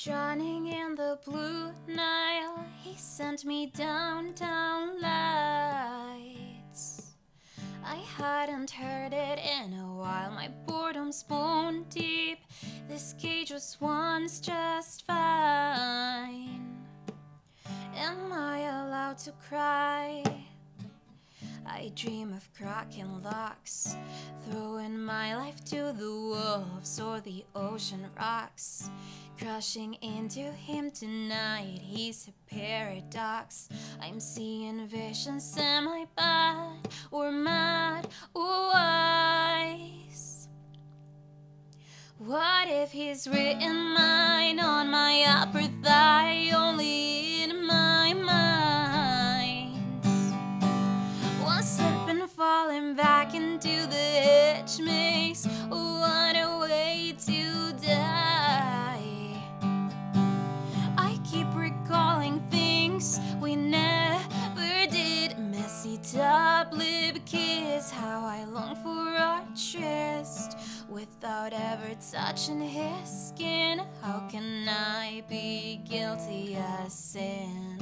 Drowning in the blue Nile, he sent me downtown lights. I hadn't heard it in a while, my boredom's bone deep. This cage was once just fine. Am I allowed to cry? I dream of cracking locks, throwing my life to the wolves or the ocean rocks. Crashing into him tonight, he's a paradox. I'm seeing visions, am I bad or mad or wise? What if he's written mine on my upper thigh, only in my mind? One slip and falling back into the hedge maze. What a way to die. I keep recalling things we never did. Messy top lip kiss, how I long for our tryst without ever touching his skin. How can I be guilty as sin?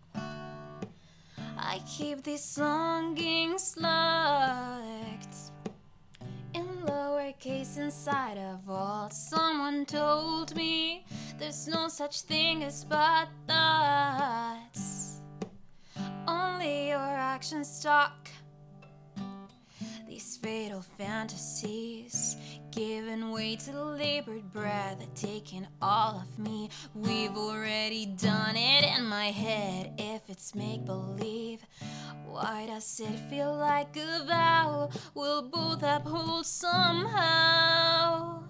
I keep these longings locked in lowercase inside a vault. Someone told me there's no such thing as bad thoughts, only your actions talk. These fatal fantasies giving way to labored breath, taking all of me. We've already done it in my head. If it's make-believe, why does it feel like a vow we'll both uphold somehow?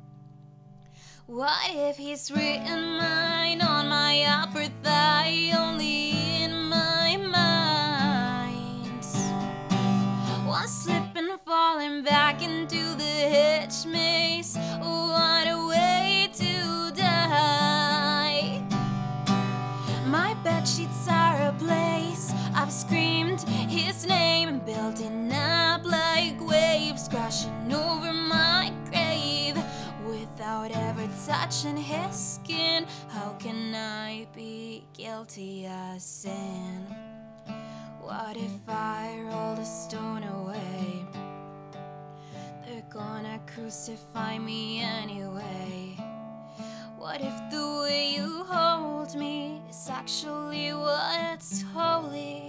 What if he's written mine on my upper thigh, only in my mind? One slip and falling back into the hedge maze. What a way to die. My bedsheets are ablaze. I've screamed his name, building up like waves, crashing over my grave without ever touching his skin. How can I be guilty as sin? What if I roll the stone away? They're gonna crucify me anyway. What if the way you hold me is actually what's holy?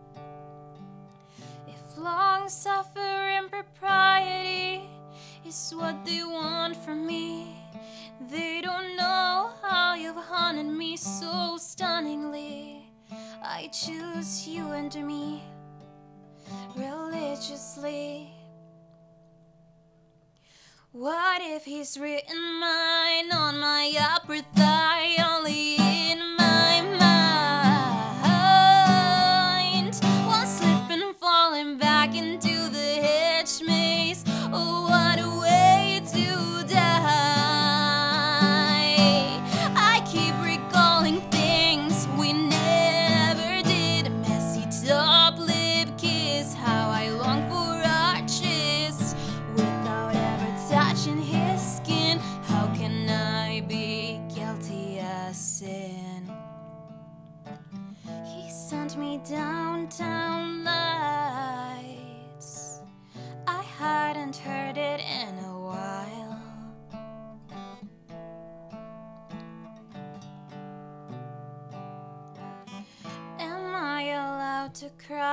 If long-suffering propriety is what they want from me, they don't know how you've haunted me so stunningly. I choose you and me religiously. What if he's written mine on my upper thigh, only in my mind? One slip and falling back into the hedge maze. Oh, what a way to die. I keep recalling things we never did. Messy top lip kiss, how I long for our tryst without ever touching his skin. How can I be guilty as sin? He sent me downtown lights. I hadn't heard it in a while. Am I allowed to cry?